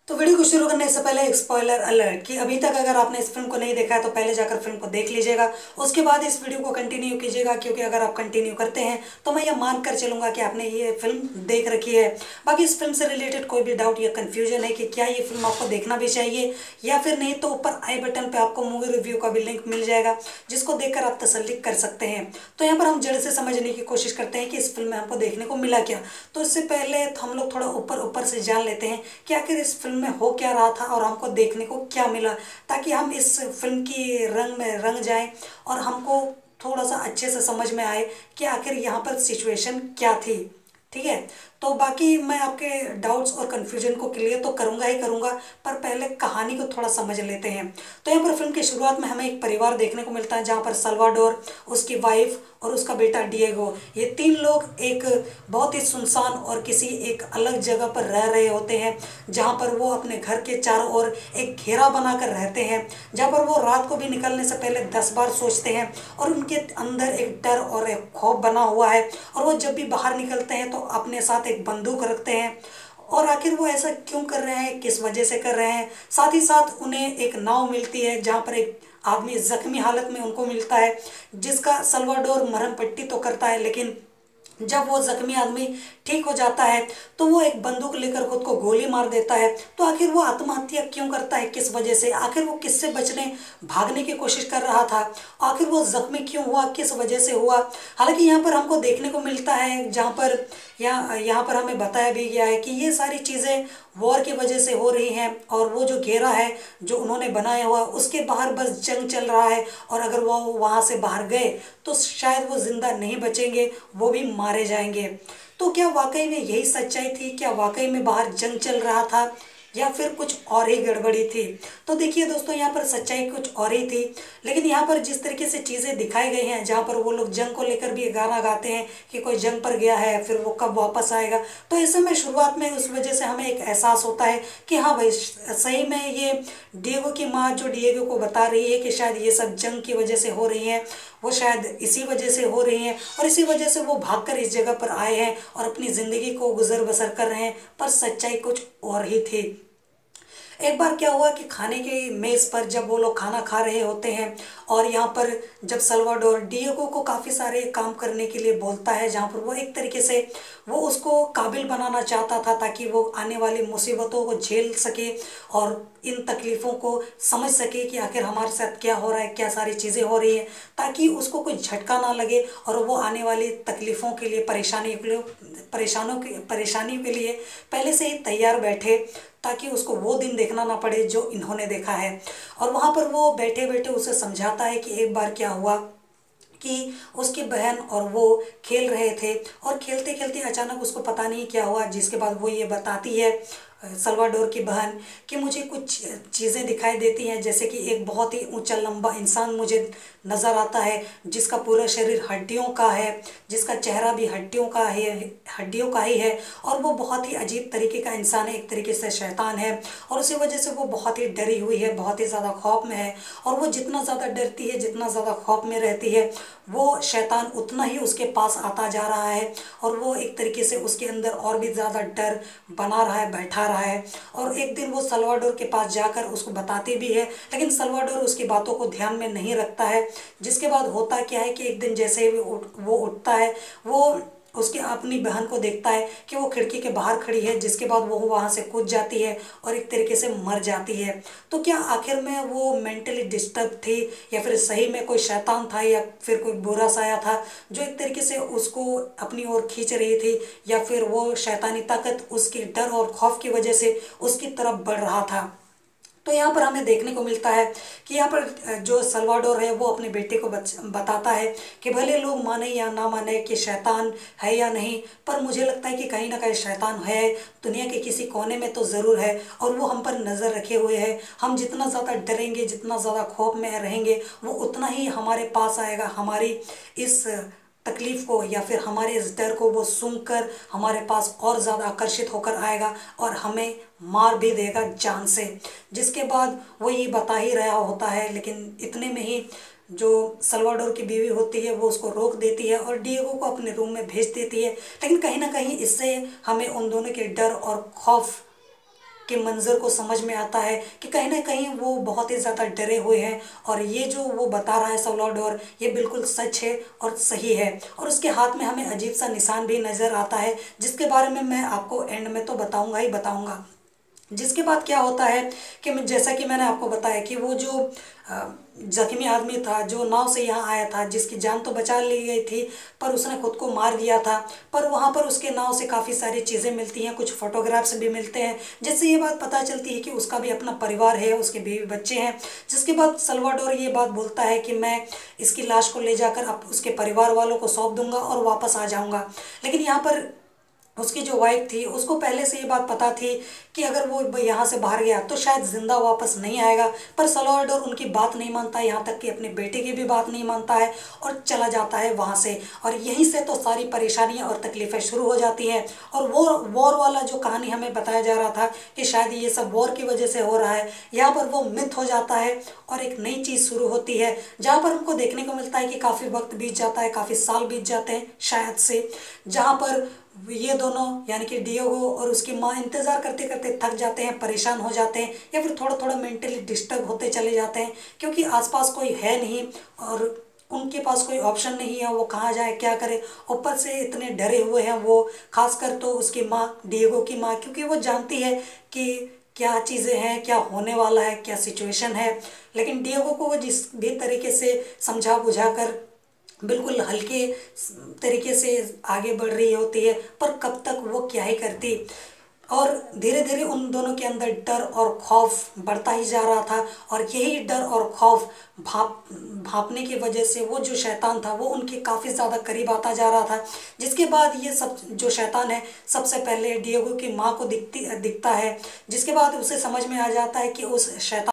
तो वीडियो को शुरू करने से पहले एक स्पॉइलर अलर्ट कि अभी तक अगर आपने इस फिल्म को नहीं देखा है तो पहले जाकर फिल्म को देख लीजिएगा, उसके बाद इस वीडियो को कंटिन्यू कीजिएगा, क्योंकि अगर आप कंटिन्यू करते हैं तो मैं ये मान कर चलूंगा कि आपने ये फिल्म देख रखी है। बाकी इस फिल्म से रिलेटेड कोई भी डाउट या कन्फ्यूजन है कि क्या ये फिल्म आपको देखना भी चाहिए या फिर नहीं, तो ऊपर आई बटन पर आपको मूवी रिव्यू का भी लिंक मिल जाएगा, जिसको देखकर आप तसल्ली कर सकते हैं। तो यहाँ पर हम जड़ से समझने की कोशिश करते हैं कि इस फिल्म में हमको देखने को मिला क्या। तो इससे पहले हम लोग थोड़ा ऊपर ऊपर से जान लेते हैं कि आखिर इस फिल्म में हो क्या रहा था और हमको देखने को क्या मिला, ताकि हम इस फिल्म की रंग में रंग जाएं और हमको थोड़ा सा अच्छे से समझ में आए कि आखिर यहाँ पर सिचुएशन क्या थी। ठीक है, तो बाकी मैं आपके डाउट्स और कन्फ्यूजन को क्लियर तो करूंगा ही करूंगा, पर पहले कहानी को थोड़ा समझ लेते हैं। तो यहाँ पर फिल्म की शुरुआत में हमें एक परिवार देखने को मिलता है, जहाँ पर सल्वाडोर, उसकी वाइफ और उसका बेटा डिएगो, ये तीन लोग एक बहुत ही सुनसान और किसी एक अलग जगह पर रह रहे होते हैं, जहाँ पर वो अपने घर के चारों ओर एक घेरा बनाकर रहते हैं, जहाँ पर वो रात को भी निकलने से पहले 10 बार सोचते हैं और उनके अंदर एक डर और एक खौफ बना हुआ है। और वो जब भी बाहर निकलते हैं तो अपने साथ एक बंदूक रखते हैं। और आखिर वो ऐसा क्यों कर रहे हैं, किस वजह से कर रहे हैं। साथ ही साथ उन्हें एक नाव मिलती है, जहाँ पर एक आदमी जख्मी हालत में उनको मिलता है, जिसका सल्वाडोर मरहम पट्टी तो करता है, लेकिन जब वो जख्मी आदमी ठीक हो जाता है तो वो एक बंदूक लेकर खुद को गोली मार देता है। तो आखिर वो आत्महत्या क्यों करता है, किस वजह से, आखिर वो किससे बचने भागने की कोशिश कर रहा था, आखिर वो जख्मी क्यों हुआ, किस वजह से हुआ। हालांकि यहाँ पर हमको देखने को मिलता है, जहाँ पर यहाँ पर हमें बताया भी गया है कि ये सारी चीज़ें वॉर की वजह से हो रही हैं, और वो जो घेरा है जो उन्होंने बनाया हुआ उसके बाहर बस जंग चल रहा है, और अगर वो वहाँ से बाहर गए तो शायद वो जिंदा नहीं बचेंगे, वो भी मारे जाएंगे। तो क्या वाकई में यही सच्चाई थी, क्या वाकई में बाहर जंग चल रहा था, या फिर कुछ और ही गड़बड़ी थी। तो देखिए दोस्तों, यहाँ पर सच्चाई कुछ और ही थी, लेकिन यहाँ पर जिस तरीके से चीज़ें दिखाई गई हैं, जहाँ पर वो लोग जंग को लेकर भी गाना गाते हैं कि कोई जंग पर गया है फिर वो कब वापस आएगा, तो ऐसे में शुरुआत में उस वजह से हमें एक एहसास होता है कि हाँ भाई, सही में ये डिएगो की माँ जो डिएगो को बता रही है कि शायद ये सब जंग की वजह से हो रही हैं, वो शायद इसी वजह से हो रही हैं, और इसी वजह से वो भागकर इस जगह पर आए हैं और अपनी ज़िंदगी को गुजर बसर कर रहे हैं। पर सच्चाई कुछ और ही थी। एक बार क्या हुआ कि खाने की मेज़ पर जब वो लोग खाना खा रहे होते हैं, और यहाँ पर जब सल्वाडोर डिएगो को काफ़ी सारे काम करने के लिए बोलता है, जहाँ पर वो एक तरीके से वो उसको काबिल बनाना चाहता था, ताकि वो आने वाली मुसीबतों को झेल सके और इन तकलीफ़ों को समझ सके कि आखिर हमारे साथ क्या हो रहा है, क्या सारी चीज़ें हो रही हैं, ताकि उसको कोई झटका ना लगे और वो आने वाली तकलीफ़ों के लिए, परेशानियों के लिए पहले से ही तैयार बैठे, ताकि उसको वो दिन देखना ना पड़े जो इन्होंने देखा है। और वहाँ पर वो बैठे बैठे उसे समझाता है कि एक बार क्या हुआ कि उसकी बहन और वो खेल रहे थे, और खेलते खेलते अचानक उसको पता नहीं क्या हुआ, जिसके बाद वो ये बताती है, सल्वाडोर की बहन, कि मुझे कुछ चीज़ें दिखाई देती हैं, जैसे कि एक बहुत ही ऊंचा लंबा इंसान मुझे नज़र आता है, जिसका पूरा शरीर हड्डियों का है, जिसका चेहरा भी हड्डियों का ही है, और वो बहुत ही अजीब तरीके का इंसान है, एक तरीके से शैतान है, और उसी वजह से वो बहुत ही डरी हुई है, बहुत ही ज़्यादा खौफ में है। और वो जितना ज़्यादा डरती है, जितना ज़्यादा खौफ में रहती है, वो शैतान उतना ही उसके पास आता जा रहा है, और वो एक तरीके से उसके अंदर और भी ज़्यादा डर बना रहा है, बैठा रहा है। और एक दिन वो सल्वाडोर के पास जाकर उसको बताती भी है, लेकिन सल्वाडोर उसकी बातों को ध्यान में नहीं रखता है। जिसके बाद होता क्या है कि एक दिन जैसे ही वो उठता है, वो उसकी अपनी बहन को देखता है कि वो खिड़की के बाहर खड़ी है, जिसके बाद वो वहाँ से कूद जाती है और एक तरीके से मर जाती है। तो क्या आखिर में वो मेंटली डिस्टर्ब थी, या फिर सही में कोई शैतान था, या फिर कोई बुरा साया था जो एक तरीके से उसको अपनी ओर खींच रही थी, या फिर वो शैतानी ताकत उसके डर और खौफ की वजह से उसकी तरफ बढ़ रहा था। तो यहाँ पर हमें देखने को मिलता है कि यहाँ पर जो सल्वाडोर है वो अपने बेटे को बताता है कि भले लोग माने या ना माने कि शैतान है या नहीं, पर मुझे लगता है कि कहीं ना कहीं शैतान है, दुनिया के किसी कोने में तो ज़रूर है, और वो हम पर नज़र रखे हुए है। हम जितना ज़्यादा डरेंगे, जितना ज़्यादा खौफ में रहेंगे, वो उतना ही हमारे पास आएगा, हमारी इस तकलीफ़ को या फिर हमारे इस डर को वो सुनकर हमारे पास और ज़्यादा आकर्षित होकर आएगा, और हमें मार भी देगा जान से। जिसके बाद वो ये बता ही रहा होता है, लेकिन इतने में ही जो सल्वाडोर की बीवी होती है वो उसको रोक देती है और डिएगो को अपने रूम में भेज देती है। लेकिन कहीं ना कहीं इससे हमें उन दोनों के डर और खौफ के मंजर को समझ में आता है कि कहीं ना कहीं वो बहुत ही ज़्यादा डरे हुए हैं, और ये जो वो बता रहा है सल्वाडोर, ये बिल्कुल सच है और सही है। और उसके हाथ में हमें अजीब सा निशान भी नज़र आता है, जिसके बारे में मैं आपको एंड में तो बताऊंगा ही बताऊंगा। जिसके बाद क्या होता है कि जैसा कि मैंने आपको बताया कि वो जो जख्मी आदमी था जो नाव से यहाँ आया था, जिसकी जान तो बचा ली गई थी पर उसने खुद को मार दिया था, पर वहाँ पर उसके नाव से काफ़ी सारी चीज़ें मिलती हैं, कुछ फोटोग्राफ्स भी मिलते हैं, जिससे ये बात पता चलती है कि उसका भी अपना परिवार है, उसके बीवी बच्चे हैं। जिसके बाद सल्वाडोर ये बात बोलता है कि मैं इसकी लाश को ले जाकर अब उसके परिवार वालों को सौंप दूंगा और वापस आ जाऊंगा। लेकिन यहाँ पर उसकी जो वाइफ थी उसको पहले से ये बात पता थी कि अगर वो यहाँ से बाहर गया तो शायद जिंदा वापस नहीं आएगा, पर सल्वाडोर उनकी बात नहीं मानता, यहाँ तक कि अपने बेटे की भी बात नहीं मानता है और चला जाता है वहाँ से। और यहीं से तो सारी परेशानियाँ और तकलीफ़ें शुरू हो जाती हैं। और वो वॉर वाला जो कहानी हमें बताया जा रहा था कि शायद ये सब वॉर की वजह से हो रहा है, यहाँ पर वो मिथ हो जाता है और एक नई चीज़ शुरू होती है, जहाँ पर हमको देखने को मिलता है कि काफ़ी वक्त बीत जाता है, काफ़ी साल बीत जाते हैं शायद से, जहाँ पर ये दोनों यानी कि डियोगो और उसकी माँ इंतज़ार करते करते थक जाते हैं, परेशान हो जाते हैं, या फिर थोड़ा थोड़ा मेंटली डिस्टर्ब होते चले जाते हैं, क्योंकि आसपास कोई है नहीं और उनके पास कोई ऑप्शन नहीं है, वो कहाँ जाए क्या करे। ऊपर से इतने डरे हुए हैं वो, खासकर तो उसकी माँ, डियोगो की माँ, क्योंकि वो जानती है कि क्या चीज़ें हैं, क्या होने वाला है, क्या सिचुएशन है। लेकिन डियोगो को वो जिस भी तरीके से समझा बुझा कर बिल्कुल हल्के तरीके से आगे बढ़ रही होती है, पर कब तक वो क्या ही करती। और धीरे धीरे उन दोनों के अंदर डर और खौफ बढ़ता ही जा रहा था, और यही डर और खौफ भापने की वजह से वो जो शैतान था वो उनके काफ़ी ज़्यादा करीब आता जा रहा था। जिसके बाद ये सब जो शैतान है सबसे पहले डिएगो की माँ को दिखता है, जिसके बाद उसे समझ में आ जाता है कि उस शैतान